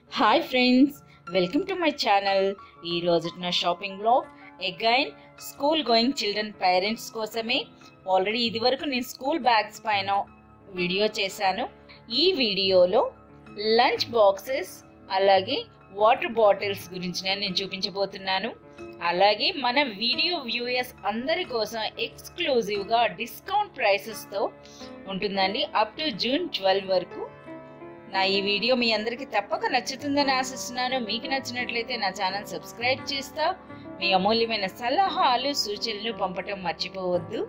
Hi friends, welcome to my channel. ఈ రోజు నా shopping blog again school going children parents కోసమే. Already ఇది వరకు నేను స్కూల్ బ్యాగ్స్ పైన వీడియో చేశాను. ఈ వీడియోలో లంచ్ బాక్సెస్ అలాగే వాటర్ బాటిల్స్ గురించి నేను చూపించబోతున్నాను. అలాగే మన వీడియో వ్యూయర్స్ అందరి కోసం ఎక్స్క్లూజివ్గా డిస్కౌంట్ ప్రైసెస్తో ఉంటుందండి. అప్ టు జూన్ 12 వరకు. నా ఈ వీడియో మీ అందరికి తప్పక నచ్చుతుందని ఆశిస్తున్నాను. మీకు నచ్చినట్లయితే నా ఛానల్ సబ్స్క్రైబ్ చేస్తా. మీ అమూల్యమైన సలహాలు సూచనలు పంపటం మర్చిపోవద్దు.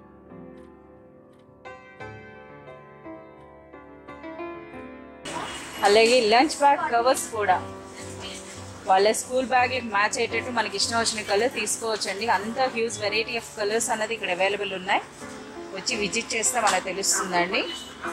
అలాగే లంచ్ బ్యాగ్ కవర్స్ కూడా వాళ్ళ స్కూల్ బ్యాగ్లకు మ్యాచ్ అయ్యేటట్టు మనకి ఇష్టం వచ్చిన కలర్ తీసుకోవచ్చండి. అంత హ్యూజ్ వెరైటీ ఆఫ్ కలర్స్ అన్నది ఇక్కడ అవైలబుల్ ఉన్నాయి. వచ్చి విజిట్ చేస్తే మనకు తెలుస్తుందండి.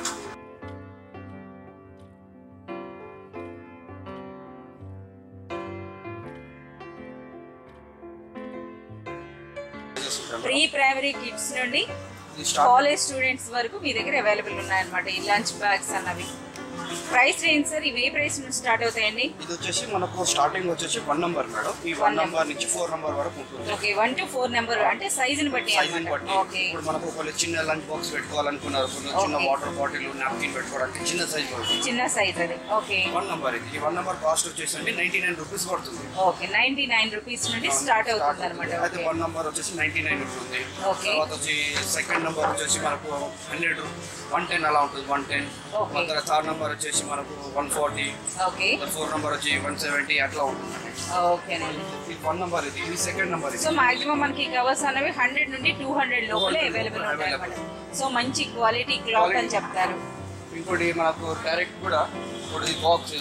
ప్రీ ప్రైమరీ కిడ్స్ నుండి కాలేజ్ స్టూడెంట్స్ వరకు మీ దగ్గర అవైలబుల్ ఉన్నాయన్నమాట ఈ లంచ్ బ్యాగ్స్ అన్నవి. ప్రైస్ రేంజ్ సార్ ఇవే ప్రైస్ నుంచి స్టార్ట్ అవుతాయండి? ఇది వచ్చేసి మనకు స్టార్టింగ్ వచ్చేసి 1 నంబర్ మేడం. ఈ 1 నంబర్ నుంచి 4 నంబర్ వరకు ఉంటుంది. ఓకే, 1 to 4 నంబర్ అంటే సైజుని బట్టి. ఓకే, ఇప్పుడు మనకు ఒక చిన్న లంచ్ బాక్స్ పెట్టుకోవాలనుకున్నారు, చిన్న వాటర్ బాటిల్ నాప్కిన్ పెట్టుకోవడానికి చిన్న సైజ్ పడుతుంది. చిన్న సైజ్ అది. ఓకే, 1 నంబర్ ఇది. ఈ 1 నంబర్ కాస్ట్ వచ్చేసి 99 రూపీస్ పడుతుంది. ఓకే, 99 రూపీస్ నుండి స్టార్ట్ అవుతుంది అన్నమాట. అయితే 1 నంబర్ వచ్చేసి 99 ఉంటుంది. ఓకే, తర్వాత వచ్చి సెకండ్ నంబర్ వచ్చేసి మనకు 100 110 అలా ఉంటుంది. 110. తర్వాత థర్డ్ నంబర్ వచ్చేసి మనకు 140. ఓకే, 4 నంబర్ వచ్చి 170 అట్లా ఉంటుంది. ఓకేనండి. ఈ 1 నంబర్ ఇది. ఇది సెకండ్ నంబర్. సో మాక్సిమం మనకి కవర్స్ అనేవి 100 నుండి 200 లోపలే అవైలబుల్ ఉంటాయి అన్నమాట. సో మంచి క్వాలిటీ క్లాత్ అని చెప్తారు. ఇంకోటి మనకు డైరెక్ట్ కూడా ఒకటి బాక్స్.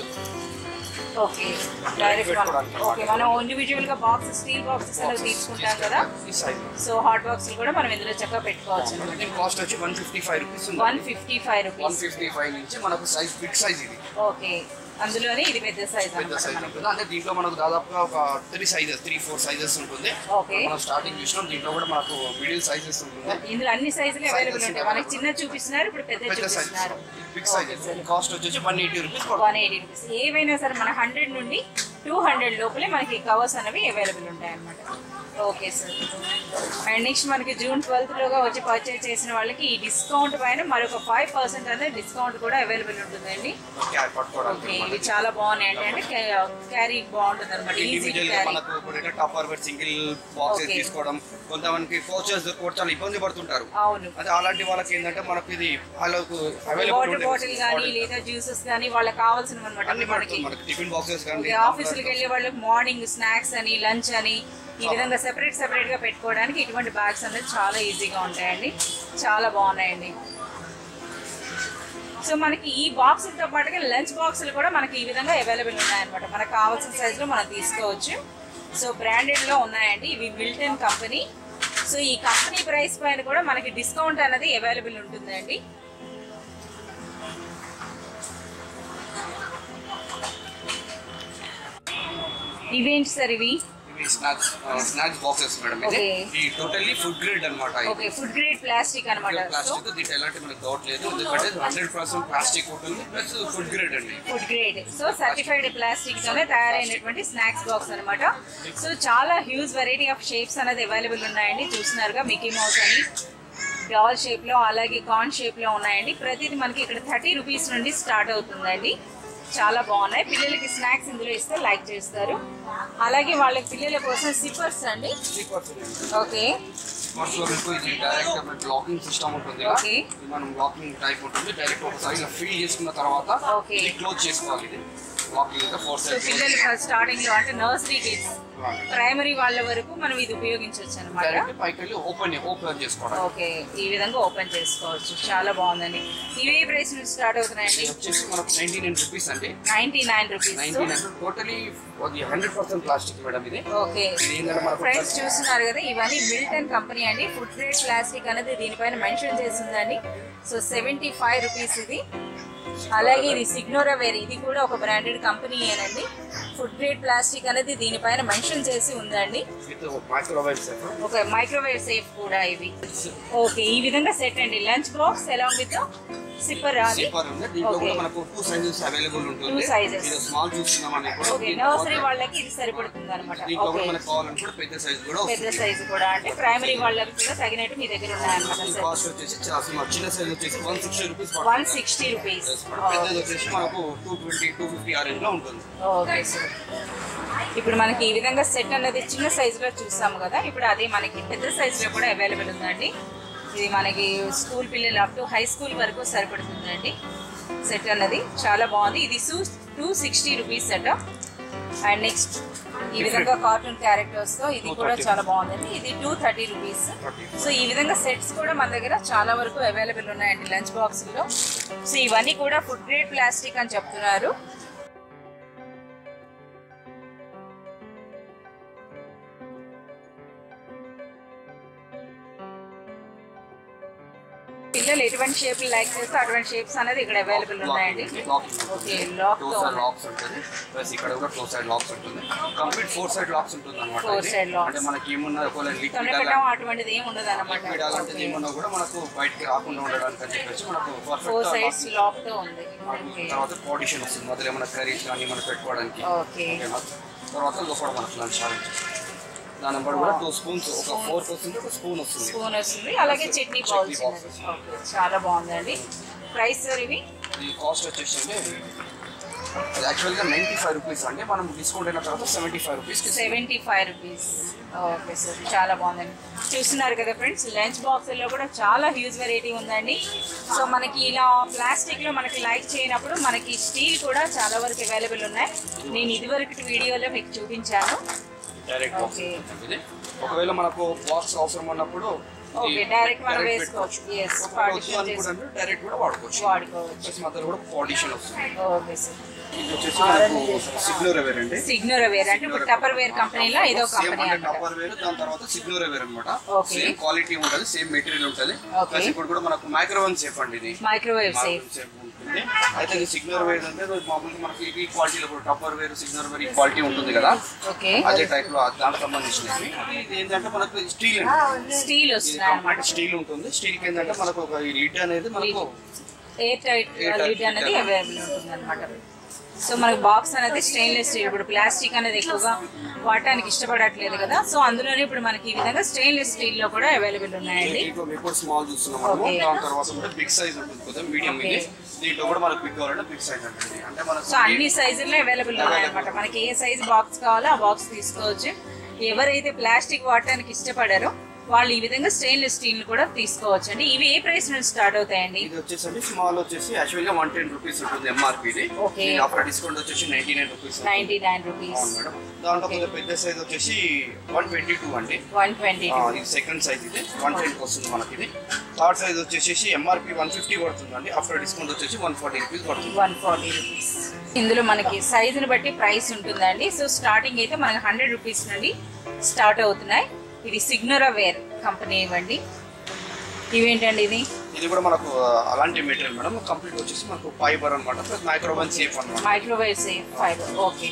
ఓకే, డైరెక్ట్ ఓకే, మనం ఇండివిజువల్ గా బాక్స్ స్టీల్ బాక్సెస్ అనేవి తీసుకుంటాం కదా. సో హాట్ బాక్స్ కూడా మనం ఇందులో చక్కగా పెట్టుకోవచ్చు. దీని కాస్ట్ వచ్చి 155 రూపీస్ ఉంది. 155 రూపీస్. 155 నుంచి మనకు సైజ్ బిగ్ సైజ్ ఇది. ఓకే, అందులోనే ఇది పెద్ద సైజ్. పెద్ద సైజ్ ఉంటుంది. అంటే దీంట్లో మనకు దాదాపుగా ఒక 3-4 సైజెస్ ఉంటుంది. ఓకే, మనం స్టార్టింగ్ చూసినాం. దీంట్లో కూడా మనకు మిడిల్ సైజెస్ ఉంటుంది. ఇందులో అన్ని సైజులు అవైలబుల్ ఉంటాయి. మనకి చిన్న చూపిస్తున్నారు, ఇప్పుడు పెద్ద చూపిస్తున్నారు. Big size. కాస్ట్ వచ్చేసి 180 రూపీస్. 180 రూపీస్. ఏవైనా సరే మన 100 నుండి 200 లోపలే మనకి కవర్స్ అనేవి అవైలబుల్ ఉంటాయి అన్నమాట. Okay sir. అండ్ నెక్స్ట్ మనకి జూన్ 12 లోగా వచ్చి పర్చేజ్ చేసిన వాళ్ళకి ఈ డిస్కౌంట్ పైన మరొక 5% అనేది డిస్కౌంట్ కూడా అవైలబుల్ ఉంటుందండి. ఓకే, ఇవి చాలా బాగున్నాయి అంటే క్యారీ బాగుంటుంది అనమాట. Easy carry. Tupperware single boxes తీసుకోవడం, కొంతమందికి పౌచెస్ చాలా ఇబ్బంది పడుతుంటారు. అవును, అదే అలాంటి వాళ్ళకి ఏంటంటే మనకి ఇది వాటర్ బాటిల్ కానీ లేదా జ్యూసెస్ కానీ వాళ్ళకి కావాల్సినవి అనమాట. మనకి టిఫిన్ బాక్సెస్ కానీ ఆఫీసులకు వెళ్ళే వాళ్ళకి మార్నింగ్ స్నాక్స్ అని లంచ్ అని ఈ విధంగా సెపరేట్ గా పెట్టుకోవడానికి ఇటువంటి బ్యాగ్స్ అనేది చాలా ఈజీగా ఉంటాయండి. చాలా బాగున్నాయండి. సో మనకి ఈ బాక్సులతో పాటుగా లంచ్ బాక్సులు కూడా మనకి ఈ విధంగా అవైలబుల్ ఉన్నాయన్నమాట. మనకు కావాల్సిన సైజులో మనం తీసుకోవచ్చు. సో బ్రాండెడ్ లో ఉన్నాయండి. ఇవి మిల్టన్ కంపెనీ. సో ఈ కంపెనీ ప్రైస్ పైన కూడా మనకి డిస్కౌంట్ అనేది అవైలబుల్ ఉంటుందండి. ఇవేంటి సార్ ఇవి? Snacks boxes madam. ఇది టోటల్లీ ఫుడ్ గ్రేడ్ అన్నమాట. ఓకే, ఫుడ్ గ్రేడ్ ప్లాస్టిక్ అన్నమాట. ప్లాస్టిక్ దీంట్లో ఎలాంటి మనకు డౌట్ లేదు, ఎందుకంటే 100% ప్లాస్టిక్ ఉంటుంది ప్లస్ ఫుడ్ గ్రేడ్ అండి. Food grade. So certified plastic తోనే తయారైనటువంటి స్నాక్స్ బాక్స్ అన్నమాట. సో చాలా హ్యూజ్ వెరైటీ ఆఫ్ షేప్స్ అనేది అవైలబుల్ ఉన్నాయండి. చూస్తున్నారుగా మిక్కీ మౌస్ అని డాల్ షేప్ లో అలాగే కార్న్ షేప్ లో ఉన్నాయండి. ప్రతిది మనకి ఇక్కడ 30 రూపీస్ నుండి స్టార్ట్ అవుతుందండి. చాలా బాగున్నాయి. పిల్లలకి స్నాక్స్ ఇందులో ఇస్తే లైక్ చేస్తారు. అలాగే వాళ్ళకి పిల్లల కోసం సిప్పర్స్ అండి. ఓకే, డైరెక్ట్ లాకింగ్ సిస్టమ్ ఉంటుంది. మనం లాకింగ్ టైప్ ఉంటుంది. డైరెక్ట్ ఒకసారి ఫిల్ చేసుకున్న తర్వాత క్లోజ్ చేసుకోవాలి. ఇది పిల్లలు స్టార్టింగ్ లో అంటే నర్సరీ కిడ్స్ ప్రైమరీ వాళ్ళ వరకు మనం ఇది ఉపయోగించవచ్చు అనమాట. ఓకే, ఈ విధంగా ఓపెన్ చేసుకోవచ్చు. చాలా బాగుందండి. ఇవే ప్రైస్ నుంచి స్టార్ట్ అవుతున్నాయండి? 99 రూపీస్ అండి. 99 రూపీస్. టోటలీ 100% ప్లాస్టిక్ మేడం ఇది. ఓకే ఫ్రెండ్స్, చూస్తున్నారు కదా, ఇవన్నీ మిల్టన్ కంపెనీ అండి. ఫుడ్ గ్రేడ్ ప్లాస్టిక్ అనేది దీనిపైన మెన్షన్ చేసిందండి. సో 75 రూపీస్ ఇది. అలాగే ఇది సిగ్నోరా వేర్, ఇది కూడా ఒక బ్రాండెడ్ కంపెనీ ఏనండి. ఫుడ్ గ్రేడ్ ప్లాస్టిక్ అనేది దీనిపైన మెన్షన్ చేసి ఉందండి. ఓకే, మైక్రోవేవ్ సేఫ్ కూడా ఇవి. ఓకే, ఈ విధంగా సెట్ అండి. Lunch box along with sipper అది సిప్పర్ ఉంది. దీంట్లో కూడా మనకు 2 సైజెస్ అవైలబుల్ ఉంటుంది. 2 సైజెస్. ఇది స్మాల్ చూస్తున్నామని కూడా ఓకే నర్సరీ వాళ్ళకి ఇది సరిపడుతుంది అన్నమాట. దీంట్లో కూడా మనకు కావాలంటే పెద్ద సైజ్ కూడా వస్తుంది. పెద్ద సైజ్ కూడా అంటే ప్రైమరీ వాళ్ళకి కూడా తగినట్టు మీ దగ్గర ఉన్నాయి అన్నమాట. కాస్ట్ వచ్చేసి చిన్న సైజ్ వచ్చేసి 160 రూపీస్. 160 రూపీస్. పెద్దది వచ్చేసి మనకు 220 250 ఆ రేంజ్ లో ఉంటుంది. Okay sir. ఇప్పుడు మనకి ఈ విధంగా సెట్ అనేది చిన్న సైజులో చూసాము కదా, ఇప్పుడు అది మనకి పెద్ద సైజులో కూడా అవైలబుల్ ఉందండి. ఇది మనకి స్కూల్ పిల్లలు అప్ టు హై స్కూల్ వరకు సరిపడుతుందండి. సెట్ అన్నది చాలా బాగుంది. ఇది 260 రూపీస్ సెట్. అండ్ నెక్స్ట్ ఈ విధంగా కార్టూన్ క్యారెక్టర్స్తో ఇది కూడా చాలా బాగుందండి. ఇది 230 రూపీస్. సో ఈ విధంగా సెట్స్ కూడా మన దగ్గర చాలా వరకు అవైలబుల్ ఉన్నాయండి లంచ్ బాక్స్లో. సో ఇవన్నీ కూడా ఫుడ్ గ్రేడ్ ప్లాస్టిక్ అని చెప్తున్నారు. పిల్లలు ఎటువంటి షేప్ లైక్ చేస్తే అటువంటి షేప్స్ అనేది ఇక్కడ అవైలబుల్ ఉన్నాయండి. ఓకే లాక్స్ ఉంటుంది. ప్లస్ ఇక్కడ కూడా 2 సైడ్ లాక్స్ ఉంటుంది. కంప్లీట్ 4 సైడ్ లాక్స్ ఉంటుంది అన్నమాట. 4 సైడ్ లాక్స్ అంటే మనకి ఏమున్నా ఒకవేళ లిక్విడ్ అటువంటిది ఏమి ఉండదు అన్నమాట. లిక్విడ్ అలాంటిది ఏమున్నా కూడా మనకు బయటికి రాకుండా ఉండడానికి అని చెప్పేసి మనకు 4 సైడ్స్ లాక్ తో ఉంది. తర్వాత పార్టిషన్ వస్తుంది. మధ్యలో ఏమైనా కర్రీస్ కానీ మనం పెట్టుకోవడానికి. ఓకే తర్వాత లోపల మనకు లంచ్ హాల్ దాని నెంబర్ కూడా 2 స్పూన్స్ ఒక 4 వస్తుంది. ఒక స్పూన్ వస్తుంది. అలాగే చట్నీ బౌల్స్. చాలా బాగుందండి. ప్రైస్ సార్ ఇవి కాస్ట్ వచ్చేసి యాక్చువల్గా 95 రూపీస్ అండి. మనం డిస్కౌంట్ అయిన తర్వాత 75 రూపీస్. 75 రూపీస్. ఓకే సార్ చాలా బాగుందండి. చూస్తున్నారు కదా ఫ్రెండ్స్, లంచ్ బాక్స్లో కూడా చాలా హ్యూజ్ వెరైటీ ఉందండి. సో మనకి ఇలా ప్లాస్టిక్లో మనకి లైక్ చేయనప్పుడు మనకి స్టీల్ కూడా చాలా వరకు అవైలబుల్ ఉన్నాయి. నేను ఇదివరకు వీడియోలో మీకు చూపించాను. Direct box. ఒకవేళ మనకు బాక్స్ అవసరం ఉన్నప్పుడు డైరెక్ట్ మనం వేసుకోవచ్చు. డైరెక్ట్ కూడా వాడుకోవచ్చు. మధ్యలో కూడా పార్టిషన్ వస్తుంది. Okay sir. సిగ్నోరవేర్ అండి. సిగ్నోరవేర్ అంటే ఇప్పుడు టపర్వేర్ కంపెనీలో ఏదో కంపెనీ టపర్వేర్, దాని తర్వాత సిగ్నోరవేర్ అన్నమాట. సేమ్ క్వాలిటీ ఉంటుంది, సేమ్ మెటీరియల్ ఉంటుంది. ప్లస్ ఇప్పుడు కూడా మనకు మైక్రోవేవ్ సేఫ్ అండి. ఇది మైక్రోవేవ్ సేఫ్ ఉంటుంది. అయితే ఇది సిగ్నోరవేర్ అంటే మామూలుగా మనకి ఈ క్వాలిటీలో కూడా టపర్వేర్ సిగ్నోరవేర్ ఈ క్వాలిటీ ఉంటుంది కదా, అదే టైప్ లో దానికి సంబంధించినవి. ఇది ఏంటంటే మనకు స్టీల్ వస్తుంది అన్నమాట. స్టీల్ ఉంటుంది. స్టీల్ కి ఏంటంటే మనకు ఒక లిడ్ అనేది మనకు ఎయిర్ టైట్ లిడ్ అనేది అవైలబుల్ ఉంటుంది అన్నమాట. సో మనకి బాక్స్ అనేది స్టెయిన్లెస్ స్టీల్. ఇప్పుడు ప్లాస్టిక్ అనేది ఎక్కువగా వాడటానికి ఇష్టపడట్లేదు కదా, సో అందులోనే ఇప్పుడు మనకి ఈ విధంగా స్టెయిన్లెస్ స్టీల్ లో కూడా అవైలబుల్ ఉన్నాయండి. స్మాల్ చూస్తున్నాము. దాని తర్వాత బిగ్ సైజ్ ఉంటుంది, మీడియం. ఇది దీంట్లో కూడా మనకు బిగ్ కావాలంటే బిగ్ సైజ్ ఉంటుంది. అంటే మనకు సో అన్ని సైజుల్లో అవైలబుల్ ఉన్నాయన్నమాట. మనకి ఏ సైజ్ బాక్స్ కావాలో ఆ బాక్స్ తీసుకోవచ్చు. ఎవరైతే ప్లాస్టిక్ వాడటానికి ఇష్టపడారో వాళ్ళు ఈ విధంగా స్టెయిన్లెస్ స్టీల్ కూడా తీసుకోవచ్చు అండి. ఇవి ఏ ప్రైస్ నుంచి స్టార్ట్ అవుతాయండి? ఇది వచ్చేసి స్మాల్ వచ్చేసి యాక్చువల్ గా 110 రూపీస్ ఉంటుంది ఎంఆర్పీ. ఓకే. ఆఫ్టర్ డిస్కౌంట్ వచ్చేసి 99 రూపీస్. 99 రూపీస్. మేడం. దాంట్లో కొంచెం పెద్ద సైజ్ వచ్చేసి 122 అండి. 122. ఇది సెకండ్ సైజ్. ఇది 110 వస్తుంది మనకి. ఇది థర్డ్ సైజ్ వచ్చేసి ఎంఆర్పీ 150 పడుతుందండి. ఆఫ్టర్ డిస్కౌంట్ వచ్చేసి 140 రూపీస్ పడుతుంది. 140 రూపీస్. ఇందులో మనకి సైజుని బట్టి ప్రైస్ ఉంటుందండి. సో స్టార్టింగ్ అయితే మనకి 100 రూపీస్ నుండి స్టార్ట్ అవుతున్నాయి. ఇది సిగ్నోరవేర్ కంపెనీ ఇవ్వండి. ఇవేంటండి ఇది? ఇది కూడా మనకు అలాంటి మెటీరియల్ మేడం. కంప్లీట్ వచ్చేసి మనకు ఫైబర్ అన్నమాట. ప్లస్ మైక్రోవేవ్ సేఫ్ అన్నమాట. Microwave safe fibre. ఓకే.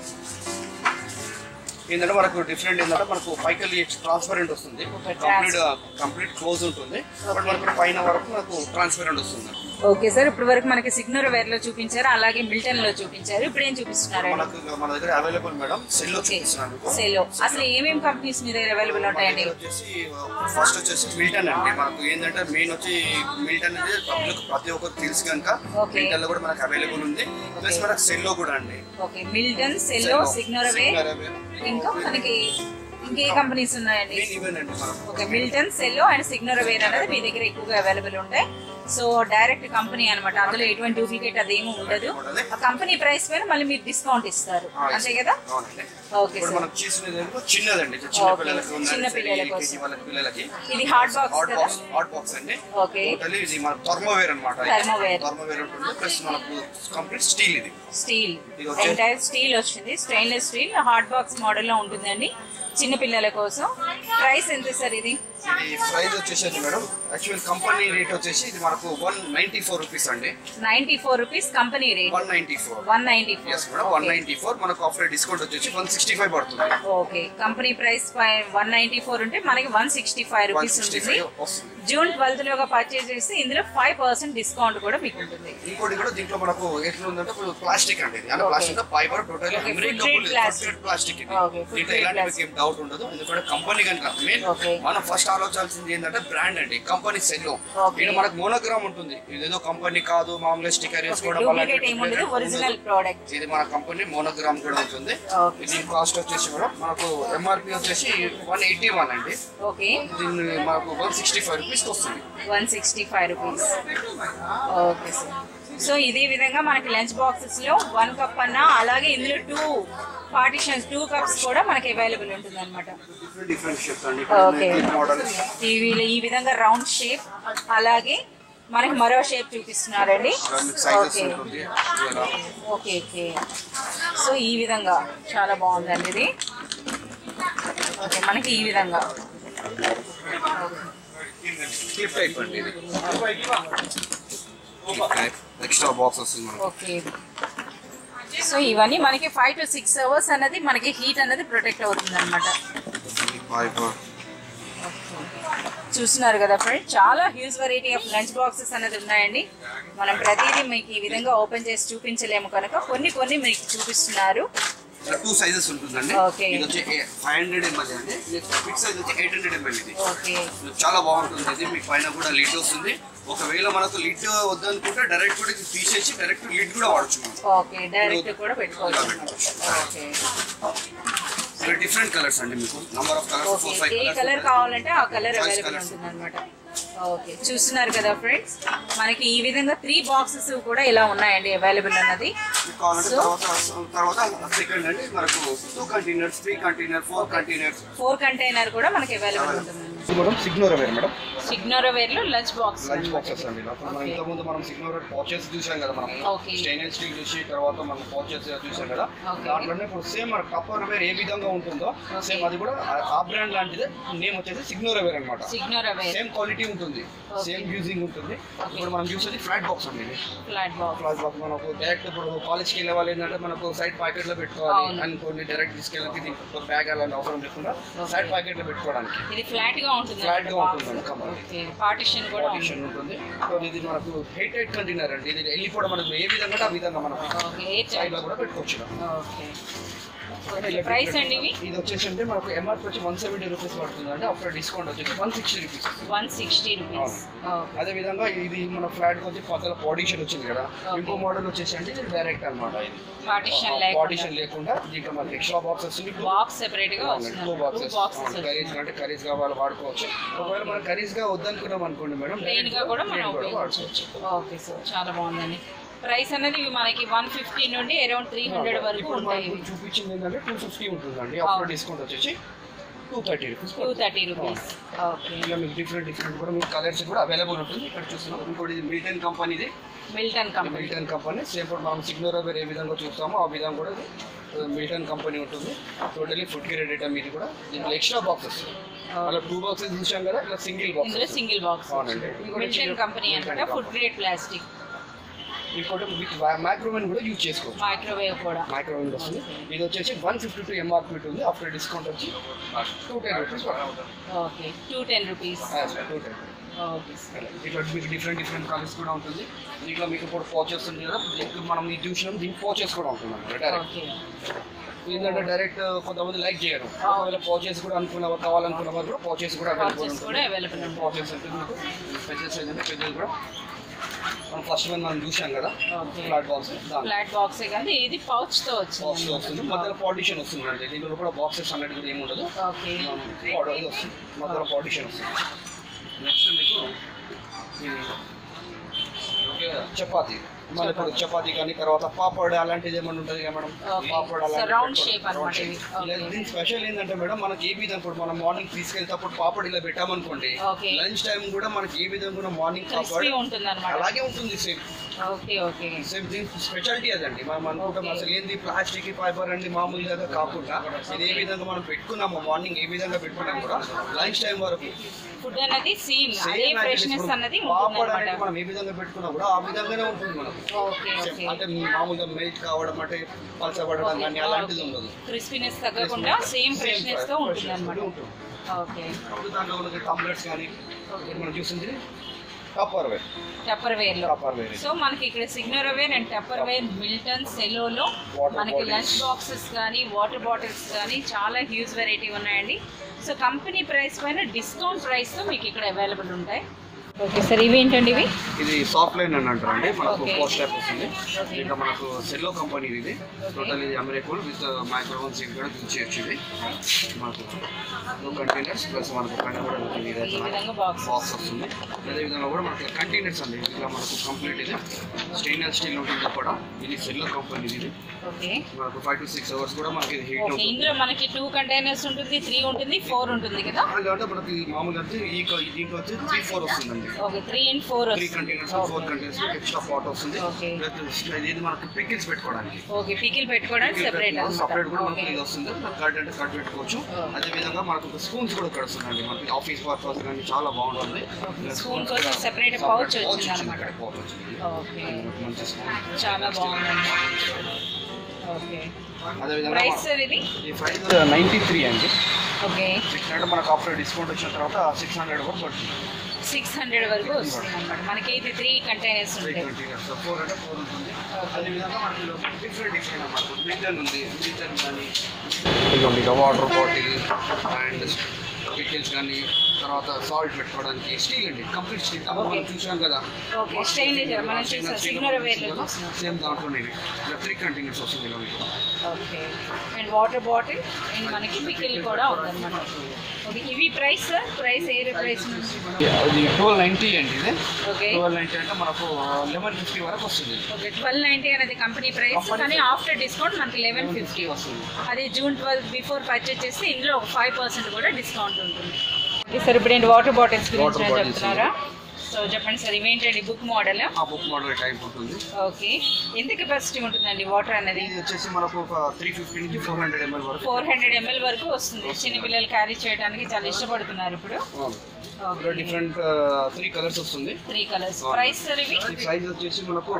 ఏంటంటే మనకు డిఫరెంట్ ఏంటంటే మనకు పైకి ట్రాన్స్పరెంట్ వస్తుంది. కంప్లీట్ క్లోజ్ ఉంటుంది. బట్ మనకు పైన వరకు మనకు ట్రాన్స్పరెంట్ వస్తుంది. Okay sir. ఇప్పుడు వరకు మనకి సిగ్నోరవేర్ లో చూపించారు, అలాగే మిల్టన్ లో చూపించారు. ఇప్పుడు ఏం చూపిస్తున్నారు? మన దగ్గర అవైలబుల్ మేడం సెల్లో చూపిస్తున్నాను. సెల్లో అసలు ఏమేమి కంపెనీస్ మీ దగ్గర అవైలబుల్ ఉంటాయండి? ఫస్ట్ వచ్చేసి మిల్టన్ అండి. మనకు ఏంటంటే మెయిన్ వచ్చి మిల్టన్ అనేది పబ్లిక్ ప్రతి ఒక్కరికి తెలుసు కనుక మిల్టన్ లో కూడా మనకు అవైలబుల్ ఉంది. ప్లస్ మనకు సెల్లో కూడా అండి. ఓకే. మిల్టన్, సెల్లో, సిగ్నోరవేర్, ఇంకా మనకి ఇంకే కంపెనీస్ ఉన్నాయండి? Okay. Milton, Cello and Signoraware అనేది మీ దగ్గర ఎక్కువగా అవైలబుల్ ఉంటాయి. సో డైరెక్ట్ కంపెనీ అనమాట. అందులో ఎటువంటి డూప్లికేట్ అదేమీ ఉండదు. ఆ కంపెనీ ప్రైస్ పైన మళ్ళీ మీరు డిస్కౌంట్ ఇస్తారు, అంతే కదా? Okay sir. చిన్న పిల్లలకి ఇది హార్డ్ బాక్స్ అండి. ఓకే. ఇది మన థర్మోవేర్ అన్నమాట. థర్మోవేర్ ఉంటుంది. ప్లస్ మనకు కంప్లీట్ స్టీల్. ఇది స్టీల్ ఎంటైర్ స్టీల్ వచ్చింది. Stainless steel hard box model లో ఉంటుందండి చిన్న పిల్లల కోసం. ప్రైస్ ఎంత సార్ ఇది? ప్రైస్ వచ్చేసి మేడం యాక్చువల్ కంపెనీ రేట్ వచ్చేసి ఇది మనకు 194 రూపీస్ అండి. 94 rupees company rate. 194. yes madam. 194 మనకు ఆఫ్టర్ డిస్కౌంట్ వచ్చేసి 165 పడుతుంది. ఓకే. కంపెనీ ప్రైస్ 194 ఉంటే మనకి 165 రూపీస్ ఉంటుంది. జూన్ 12th లోగా పర్చేస్ చేస్తే ఇందులో 5% డిస్కౌంట్ కూడా మీకు ఉంటుంది. ఇంకోటి కూడా దీంట్లో మనకు ఎట్లా ఉందంటే ప్లాస్టిక్ అండి, అంటే ప్లాస్టిక్ ఫైబర్ టోటల్ ప్లాస్టిక్. దీంట్లో ఎలాంటి మీకు ఏం డౌట్ ఉండదు. ఎందుకంటే కంపెనీ కనుక మెయిన్ మనం ఫస్ట్ ఆలోచించాల్సింది ఏంటంటే బ్రాండ్ అండి, కంపెనీ సెల్. ఇక్కడ మనకు మోనోగ్రామ్ ఉంటుంది, ఇదేదో కంపెనీ కాదు, మామూలుగా స్టిక్కర్ వేసుకోవడం వల్ల ఇది మన కంపెనీ మోనోగ్రామ్ కూడా ఉంటుంది. దీని కాస్ట్ వచ్చేసి కూడా మనకు ఎంఆర్పి వచ్చేసి 181 అండి. దీన్ని మనకు 165 రూపీస్ వస్తుంది. 165 రూపీస్. Okay sir. సో ఇదే విధంగా మనకి లంచ్ బాక్సెస్ లో 1 కప్ అన్న, అలాగే ఇందులో 2 పార్టిషన్స్ 2 కప్స్ కూడా మనకి అవైలబుల్ ఉంటుంది అనమాట. ఈ విధంగా రౌండ్ షేప్, అలాగే మనకి మరో షేప్ చూపిస్తున్నారండి. Okay okay. సో ఈ విధంగా చాలా బాగుందండి ఇది. ఓకే, మనకి ఈ విధంగా క్లిప్ టైప్ అండి ఇది. ఎక్స్ట్రా బాక్స్ వస్తుంది మనకి. ఓకే. సో ఇవన్నీ మనకి 5 to 6 అవర్స్ అన్నది మనకి హీట్ అనేది ప్రొటెక్ట్ అవుతుంది అనమాట. చూస్తున్నారు కదా ఫ్రెండ్, చాలా huge variety of lunch boxes అనేది ఉన్నాయండి. మనం ప్రతిదీ మీకు ఈ విధంగా ఓపెన్ చేసి చూపించలేము కనుక కొన్ని మీకు చూపిస్తున్నారు. 2 సైజెస్ ఉంటుందండి. ఇది వచ్చి 500 ml అండి, బిగ్ సైజ్ వచ్చి 800 ml. ఇది చాలా బాగుంటుంది. ఇది మీకు పైన కూడా లిడ్ వస్తుంది. ఒకవేళ మనకు లిడ్ వద్దనుకుంటే డైరెక్ట్ కూడా తీసేసి డైరెక్ట్ లిడ్ కూడా వాడచ్చు. ఓకే, డైరెక్ట్ కూడా పెట్టుకోవచ్చు. ఓకే, డిఫరెంట్ కలర్స్ అండి, మీకు నంబర్ ఆఫ్ కలర్స్, 4-5 ఏ కలర్ కావాలంటే ఆ కలర్ అవైలబుల్ ఉంటుంది అనమాట. ఓకే, చూస్తున్నారు కదా ఫ్రెండ్స్, మనకి ఈ విధంగా 3 బాక్సెస్ కూడా ఇలా ఉన్నాయండి అవైలబుల్ అన్నది. తర్వాత సెకండ్ అండి మనకు 2 కంటైనర్స్, 3 కంటైనర్, 4 కంటైనర్ కూడా మనకి అవైలబుల్ ఉంటుంది. మేడం సిగ్నోరవేర్, మేడం సిగ్నోరవేర్ లో లంచ్ బాక్సెస్ అండి. మనం ఇంతకుముందు మనం సిగ్నోరవేర్ పౌచెస్ చూసాం కదా, మనం స్టెయిన్లెస్ స్టీల్ చూసి తర్వాత మనం పౌచెస్ చూసాం కదా. దాంట్లోనే ఇప్పుడు సేమ్ మన టప్పర్వేర్ ఏ విధంగా ఉంటుందో సేమ్ అది కూడా ఆ బ్రాండ్ లాంటిదే. నేమ్ వచ్చేసి సిగ్నోరవేర్ అనమాట. సేమ్ క్వాలిటీ ఉంటుంది, సేమ్ యూజింగ్ ఉంటుంది. ఇప్పుడు మనం చూసేది ఫ్లాట్ బాక్స్ అండి. ఫ్లాట్ బాక్స్ మనకు డైరెక్ట్ ఇప్పుడు కాలేజ్కి వెళ్ళే వాళ్ళు ఏంటంటే మనకు సైడ్ ప్యాకెట్ లో పెట్టుకోవాలి అనుకోండి, డైరెక్ట్ తీసుకెళ్ళి బ్యాగ్ అలాంటి అవసరం లేకుండా సైడ్ ప్యాకెట్ లో పెట్టుకోవడానికి ఇది ఫ్లాట్ గా ఉంటుంది. పార్టిషన్ ఉంటుంది. ఇది మనకు ఎయిర్ టైట్ కంటైనర్ అండి. ఇది వెళ్ళి కూడా మనకు ఏ విధంగా ఆ విధంగా మనం సైడ్ లో కూడా పెట్టుకోవచ్చు. ప్రైస్ అండి ఇది వచ్చేసి అంటే మనకు ఎంఆర్పి వచ్చి 170 రూపీస్ పడుతుంది అండి. ఆఫ్టర్ డిస్కౌంట్ వచ్చేసి 160 రూపీస్. 160 రూపీస్. అదే విధంగా ఇది మన ఫ్లాట్ వచ్చి కొత్తగా పార్టిషన్ వచ్చింది కదా. ఇంకో మోడల్ వచ్చేసి అంటే డైరెక్ట్ అనమాట. ఇది పార్టిషన్ లేకుండా దీంట్లో మనకి ఎక్స్ట్రా బాక్స్ వస్తుంది. బాక్స్ సెపరేట్ గా వస్తుంది. 2 బాక్సెస్. కర్రీస్ అంటే కర్రీస్ గా వాళ్ళు వాడుకోవచ్చు. ఒకవేళ మనం కర్రీస్ గా వద్దనుకున్నాం అనుకోండి మేడం, ప్లెయిన్ గా కూడా మనం వాడుకోవచ్చు. ఓకే సార్, చాలా బాగుందండి. ప్రైస్ అనేది మనకి 150 నుండి అరౌండ్ 300 వరకు ఉంటాయి. చూపించింది ఏంటంటే 250 ఉంటుందండి. ఆఫ్టర్ డిస్కౌంట్ వచ్చేసి 230 రూపీస్. 230 రూపీస్. ఓకే, ఇలా మీకు డిఫరెంట్ కూడా మీకు కలర్స్ కూడా అవైలబుల్ ఉంటుంది. ఇక్కడ చూస్తున్నాం ఇంకోటి మిల్టన్ కంపెనీది. మిల్టన్ కంపెనీ సేమ్ ఇప్పుడు మనం సిగ్నోరవేర్ ఏ విధంగా చూస్తామో ఆ విధంగా కూడా మిల్టన్ కంపెనీ ఉంటుంది. Totally food grade item. ఇది కూడా దీంట్లో ఎక్స్ట్రా బాక్సెస్, అలా 2 బాక్సెస్ చూసాం కదా, ఇలా సింగిల్ బాక్స్. అవునండి, మిల్టన్ కంపెనీ అంటే ఫుడ్ గ్రేడ్ ప్లాస్టిక్. ఇంకోటి మైక్రోవేవ్ కూడా యూజ్ చేసుకోవచ్చు. మైక్రోవేవ్ వస్తుంది. ఇది వచ్చేసి 152 ఎంఆర్పి ఉంటుంది. ఆఫ్టర్ డిస్కౌంట్ వచ్చి 210 రూపీస్. Okay, 210 rupees. ఇట్లా మీకు డిఫరెంట్ కలర్స్ కూడా ఉంటుంది. దీంట్లో మీకు ఇప్పుడు పౌచెస్ ఉంది కదా, దీనికి మనం ఇది చూసినాం, దీనికి పౌచెస్ కూడా ఉంటుంది అన్నమాట. ఏంటంటే డైరెక్ట్ కొంతమంది లైక్ చేయరు, ఒకవేళ పౌచెస్ కూడా కావాలనుకున్న వాళ్ళు కూడా పౌచెస్ కూడా అవైలబుల్ ఉంటుంది. పౌచెస్ ఉంటుంది మీకు పెద్ద సైజ్ అంటే పెద్దది కూడా. మనం ఫస్ట్ మనం చూసాం కదా ఫ్లాట్ బాక్స్, కానీ ఇది పౌచ్ తో వస్తుంది. మధ్యలో పార్టిషన్ వస్తుంది అండి. దీంట్లో కూడా బాక్సెస్ అనేది కూడా ఏమి ఉండదు. ఇది వస్తుంది, మధ్యలో పార్టిషన్ వస్తుంది. నెక్స్ట్ మీకు చపాతీ, మన ఇప్పుడు చపాతీ కానీ తర్వాత పాపడ్ అలాంటిది ఏమన్నా ఉంటుంది కదా మేడం. పాపడ్ దీని స్పెషల్ ఏంటంటే మేడం, మనకి ఏ విధంగా ఇప్పుడు మనం మార్నింగ్ తీసుకెళ్తేప్పుడు పాపడ్ ఇలా పెట్టామనుకోండి, లంచ్ టైం కూడా మనకి ఏ విధంగా మార్నింగ్ పాపడ్ అలాగే ఉంటుంది. సేమ్ దీని స్పెషాలిటీ అదండి. మనం అనుకుంటాం అసలు ఏంది ప్లాస్టిక్ ఫైబర్ అండి మామూలుగా కాకుండా ఇది ఏ విధంగా మనం పెట్టుకున్నాము, మార్నింగ్ ఏ విధంగా పెట్టుకున్నాం కూడా లంచ్ టైం వరకు ఫుడ్ అనేది సేమ్ అదే ఫ్రెష్నెస్ అనేది పాపడ్ అనేది మనం ఏ విధంగా పెట్టుకున్నా కూడా ఆ విధంగానే ఉంటుంది మనకు. అంటే మామూలుగా మెల్ట్ కావడం అంటే పలచబడడం కానీ అలాంటిది ఉండదు. క్రిస్పీనెస్ తగ్గకుండా సేమ్ ఫ్రెష్నెస్ తో ఉంటుంది అన్నమాట. ఓకే, దాంట్లో టంబ్లర్స్ కానీ మనం చూసింది టప్పర్ వేర్ లో. సో మనకి ఇక్కడ Signoraware and Tupperware, Milton, సెలోలో మనకి లంచ్ బాక్సెస్ కానీ వాటర్ బాటిల్స్ కానీ చాలా హ్యూజ్ వెరైటీ ఉన్నాయండి. సో కంపెనీ ప్రైస్ పైన డిస్కౌంట్ ప్రైస్ తో మీకు ఇక్కడ అవైలబుల్ ఉంటాయి. ఓకే సార్, ఇవి ఏంటండి? ఇది సాఫ్ట్ లైన్ అని అంటారండి, మనకు పోస్ట్ టైప్ వస్తుంది. ఇంకా మనకు సెల్లో కంపెనీ ఇది టోటల్ ఇది అమెరికన్ విత్ మైక్రోవెన్స్ కూడా యూజ్ చేయొచ్చు. ఇది మనకు 2 కంటైనర్స్ ప్లస్ మనకు బాక్స్ వస్తుంది. అదేవిధంగా కూడా మనకు కంటైనర్స్ అండి, ఇలా మనకు కంప్లీట్ ఇది స్టెయిన్లెస్ స్టీల్ ఉంటుంది కూడా. ఇది సెల్లో కంపెనీ ఇది. మనకు 5 to 6 అవర్స్ కూడా మనకి హీట్ ఉంటుంది. ఇందులో మనకి 2 కంటైనర్స్ ఉంటుంది, 3 ఉంటుంది, 4 ఉంటుంది కదా. అంటే మనకి మామూలుగా దీంట్లో వచ్చి 3, 4 వస్తుందండి. Okay, 3 and 4 3 containers, 4 containers extra pot వస్తుంది. ఇది మనకి పికిల్స్ పెట్టుకోవడానికి. ఓకే, పికిల్ పెట్టుకోవడానికి సెపరేట్ కూడా మనకి ఇది వస్తుంది. కట్ అంటే కట్ పెట్టుకోవచ్చు. అదే విధంగా మనకు స్పూన్స్ కూడా ఇక్కడ వస్తుందండి. మనకి ఆఫీస్ పర్పస్ కానీ చాలా బాగుంటుంది. స్పూన్ కోసం సెపరేట్ పౌచ్ వచ్చింది అన్నమాట. ఓకే, మంచి స్పూన్ చాలా బాగుంది. ఓకే, అదే విధంగా ప్రైస్ ఇది 93 అండి. ఓకే, 600 మనకు ఆఫ్టర్ డిస్కౌంట్ వచ్చిన తర్వాత 600 వరకు పడుతుంది. 600 వరకు వస్తుంది అన్నమాట. మనకి ఇది 3 కంటైనర్స్ ఉంటాయి. 4 అంటే 4 ఉంటుంది. అదే విధంగా మనకి డిఫరెంట్ అన్నమాట. మిల్టన్ ఉంది, మిల్టన్ కానీ ఇదిగోండి వాటర్ బాటిల్ అండ్ పికిల్స్ కానీ, తర్వాత సాల్ట్ పెట్టుకోవడానికి స్టీల్ అండి, కంప్లీట్ స్టీల్. మనం చూసాం కదా సేమ్ దాంట్లోనే 3 కంటైనర్స్ వస్తుంది ఇలా. Okay, and water bottle and మనకి పికిల్ కూడా ఉందన్నమాట. ఓకే, ఇవి ప్రైస్ ఏ ప్రైస్? అది 1290 అండి. ఇది ఓకే, 1290 అంటే మనకు 1150 వరకు వస్తుంది. ఓకే, 1290 అనేది కంపెనీ ప్రైస్, కానీ ఆఫ్టర్ డిస్కౌంట్ మనకి 1150 వస్తుంది. అది June 12 బిఫోర్ పర్చేస్ చేస్తే ఇందులో 5% కూడా డిస్కౌంట్ ఉంటుంది. సార్ ఇప్పుడు ఏంటి వాటర్ బాటిల్స్ గురించి చెప్తున్నారా? సో చెప్పండి సార్, ఇవేంటండి? Book model? Book model type ఉంటుంది. ఓకే, ఎంత కెపాసిటీ ఉంటుందండి వాటర్ అనేది? ఇది వచ్చేసి మనకు 350 నుంచి 400 ml వరకు 400 ml వరకు వస్తుంది. చిన్న పిల్లలు క్యారీ చేయడానికి చాలా ఇష్టపడుతున్నారు ఇప్పుడు. డిఫరెంట్ 3 కలర్స్ వస్తుంది. 3 కలర్స్. ప్రైస్ సార్ ఇవి? ఈ ప్రైస్ వచ్చేసి మనకు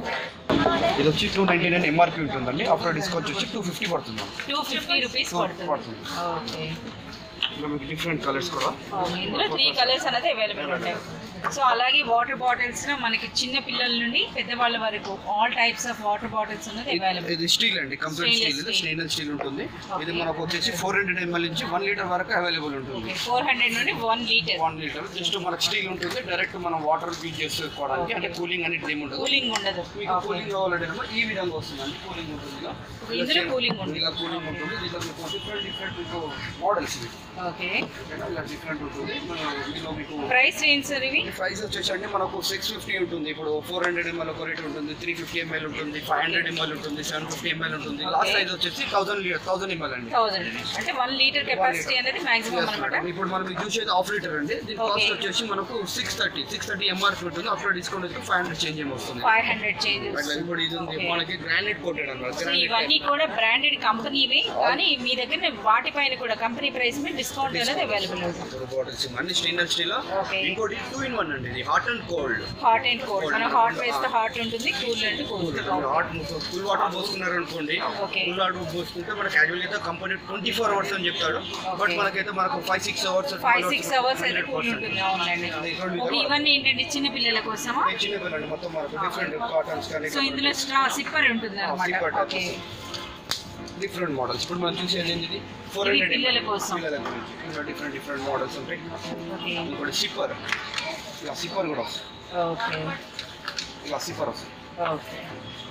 ఇది వచ్చి 299 ఎంఆర్పి ఉంటుందండి. ఆఫ్టర్ డిస్కౌంట్ వచ్చి 250 పడుతుంది. 250 రూపీస్ పడుతుంది. ఓకే, ఇందులో మీకు డిఫరెంట్ కలర్స్ కూడా. ఇందులో 3 కలర్స్ అనేది అవైలబుల్ ఉంటాయి. సో అలాగే వాటర్ బాటిల్స్ లో మనకి చిన్న పిల్లల నుండి పెద్దవాళ్ళ వరకు all types of water bottles అనేది అవైలబుల్. ఇది స్టీల్ అండి, కంప్లీట్ స్టీల్. ఇది స్టెయిన్లెస్ స్టీల్ ఉంటుంది. ఇది మనకు వచ్చేసి 400 ml నుంచి 1 లీటర్ వరకు అవైలబుల్ ఉంటుంది. 400 నుండి 1 లీటర్ జస్ట్ మనకు స్టీల్ ఉంటుంది. డైరెక్ట్ మనం వాటర్ యూజ్ చేసుకోవడానికి, అంటే కూలింగ్ అనేది ఏమి ఉండదు. కూలింగ్ ఉండదు. మీకు కూలింగ్ కావాలంటే ఈ విధంగా వస్తుందండి. కూలింగ్ ఉంటుంది, ఇందులో కూలింగ్ ఉంటుంది. ఇలా కూలింగ్ ఉంటుంది. దీంట్లో మీకు డిఫరెంట్ మోడల్స్. ఓకే, ఇలా డిఫరెంట్ ఉంటుంది. ఇందులో మీకు ప్రైస్ రేంజ్ సార్ ఇవి? ప్రైస్ వచ్చేసి అంటే మనకు 650 ఉంటుంది. ఇప్పుడు 400 ml ఒక రేట్ ఉంటుంది, 350 ml ఉంటుంది, 500 ml ఉంటుంది, 750 ml ఉంటుంది. లాస్ట్ సైజ్ వచ్చేసి 1000 ml అండి. 1000 అంటే 1 లీటర్ కెపాసిటీ అనేది మాక్సిమం అన్నమాట. ఇప్పుడు మనం చూసేది హాఫ్ లీటర్ అండి. దీని కాస్ట్ వచ్చేసి మనకు 630 ఎంఆర్పి ఉంటుంది. ఆఫ్టర్ డిస్కౌంట్ వచ్చి 500 చేంజ్ వస్తుంది. 500 చేంజ్. ఇప్పుడు ఇది ఉంది మనకి గ్రానైట్ కోటెడ్ అన్నమాట. ఇవన్నీ కూడా బ్రాండెడ్ కంపెనీవే, కానీ మీ దగ్గర వాటిపైన కూడా కంపెనీ ప్రైస్ మీద డిస్కౌంట్ అనేది అవైలబుల్ ఉంటుంది. బాటిల్స్ అన్ని స్టెయిన్లెస్ స్టీల్. ఇంకోటి 2 in 1 అండి. ఇది hot and cold. Hot and cold. మనం హాట్ వేస్తే హాట్ ఉంటుంది, కూల్ అంటే కూల్. హాట్ కూల్ వాటర్ పోసుకున్నారు అనుకోండి, కూల్ వాటర్ పోసుకుంటే మనకి యాక్చువల్లీ అయితే కంపెనీ 24 hours అని చెప్తాడు. బట్ మనకైతే మనకు 5-6 hours అయితే కూల్ ఉంటుంది. అవునండి. ఇవన్నీ ఏంటంటే చిన్న పిల్లల కోసమా? చిన్న పిల్లలు మొత్తం మనకు డిఫరెంట్ కాటన్స్ కానీ. సో ఇందులో స్ట్రా సిప్పర్ ఉంటుంది అన్నమాట. Okay, different models. ఇప్పుడు మనం చూసేది ఏంటి? 400 పిల్లల కోసం. ఇంకా డిఫరెంట్ మోడల్స్ ఉంటాయి. ఇంకోటి సిప్పర్. ఇలా సిప్పర్ కూడా వస్తుంది. ఓకే, ఇలా సిప్పర్ వస్తుంది. ఓకే,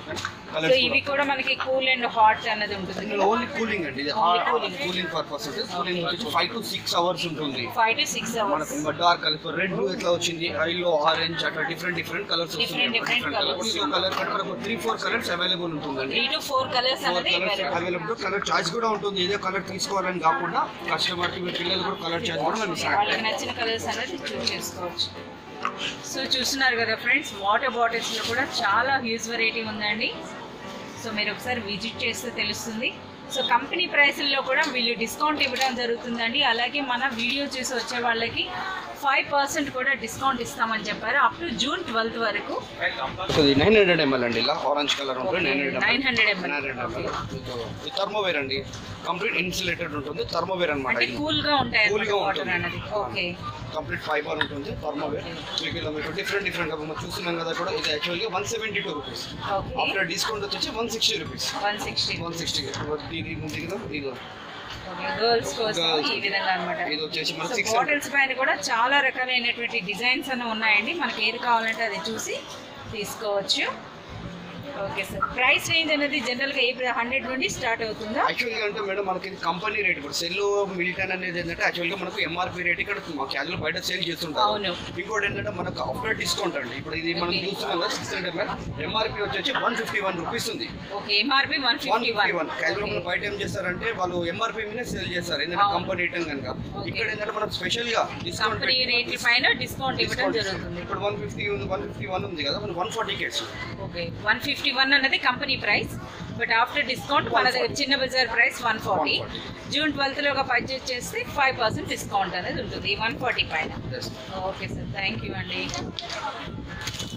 సో ఇవి కూడా మనకి కూల్ అండ్ హాట్ అనేది ఉంటుంది. ఓన్లీ కూలింగ్ అండి. ఇది కూలింగ్ పర్పస్ ఉంటుంది. కూలింగ్ వచ్చి 5 to 6 hours ఉంటుంది. 5 to 6 hours. మనకు డార్క్ కలర్, రెడ్ ఎట్లా వచ్చింది, ఐలో ఆరెంజ్, అట్లా డిఫరెంట్ కలర్స్ వస్తుంది. Different colours. ఈ కలర్ కంటే మనకు 3-4 కలర్స్ అవైలబుల్ ఉంటుందండి. 3 to 4 కలర్స్ అనేది అవైలబుల్. కలర్ చాయిస్ కూడా ఉంటుంది. ఇదే కలర్ తీసుకోవాలని కాకుండా కస్టమర్ కి పిల్లలు కూడా కలర్ చాయిస్ కూడా మనం వాళ్ళకి నచ్చిన కలర్స్ అనేది చూస్ చేసుకోవచ్చు. సో చూస్తున్నారు కదా ఫ్రెండ్స్, వాటర్ బాటిల్స్లో కూడా చాలా హ్యూజ్ వెరైటీ ఉందండి. సో మీరు ఒకసారి విజిట్ చేస్తే తెలుస్తుంది. సో కంపెనీ ప్రైస్ల్లో కూడా వీళ్ళు డిస్కౌంట్ ఇవ్వడం జరుగుతుందండి. అలాగే మన వీడియో చూసి వచ్చే వాళ్ళకి 5% కూడా డిస్కౌంట్ ఇస్తామని చెప్పారు అప్ టు జూన్ 12 వరకు. సో ఇది 900 ml అండి, ఇలా ఆరెంజ్ కలర్ ఉంటుంది. 900 ml థర్మోవేర్ అండి, కంప్లీట్ ఇన్సులేటెడ్ ఉంటుంది. థర్మోవేర్ అన్నమాట, కూల్ గా ఉంటాయి వాటర్ అనేది. ఓకే, కంప్లీట్ ఫైబర్ ఉంటుంది థర్మోవేర్. మీకు డిఫరెంట్ గా మనం చూస్తున్నాం కదా కూడా. ఇది యాక్చువల్గా 172 రూపీస్, ఆఫ్టర్ డిస్కౌంట్ వచ్చి 160 రూపీస్. 160 ఇది ఉంది కదా. ఇది గర్ల్స్ కోసం ఈ విధంగా అన్నమాట. బాటిల్స్ పైన కూడా చాలా రకాలైనటువంటి డిజైన్స్ అన్న ఉన్నాయండి. మనకి ఏది కావాలంటే అది చూసి తీసుకోవచ్చు. ఓకే సార్, ప్రైస్ రేంజ్ అనేది జనరల్ గా 100 నుండి స్టార్ట్ అవుతుందా? యాక్చువల్గా అంటే మేడం మనకి కంపెనీ రేట్ కూడా సెల్ మిల్టన్ అనేది ఏంటంటే యాక్చువల్గా మనకు ఎంఆర్పీ రేట్ ఇక్కడ మా క్యాజువల్ బయట సేల్ చేస్తుంటారు. ఇంకోటి ఏంటంటే మనకు ఆఫ్టర్ డిస్కౌంట్ అండి. ఇప్పుడు ఇది మనం చూస్తున్నాం కదా 600 ml, ఎంఆర్పీ వచ్చేసి 151 రూపీస్ ఉంది. Okay, MRP 151. క్యాజువల్ మన బయట ఏం చేస్తారంటే వాళ్ళు ఎంఆర్పీ మీద సేల్ చేస్తారు, ఎందుకంటే కంపెనీ రేట్ కనుక. ఇక్కడ ఏంటంటే మనకు స్పెషల్ గా కంపెనీ రేట్ పైన డిస్కౌంట్ ఇవ్వడం జరుగుతుంది. ఇప్పుడు 151 ఉంది కదా, 140 కేసు. ఓకే, 151 అన్నది company price, but after discount మన దగ్గర చిన్న బజార్ ప్రైస్ 140. జూన్ 12 లోగా పర్చేజ్ చేస్తే 5% డిస్కౌంట్ అనేది ఉంటుంది 140 పైన. ఓకే సార్, థ్యాంక్ యూ అండి.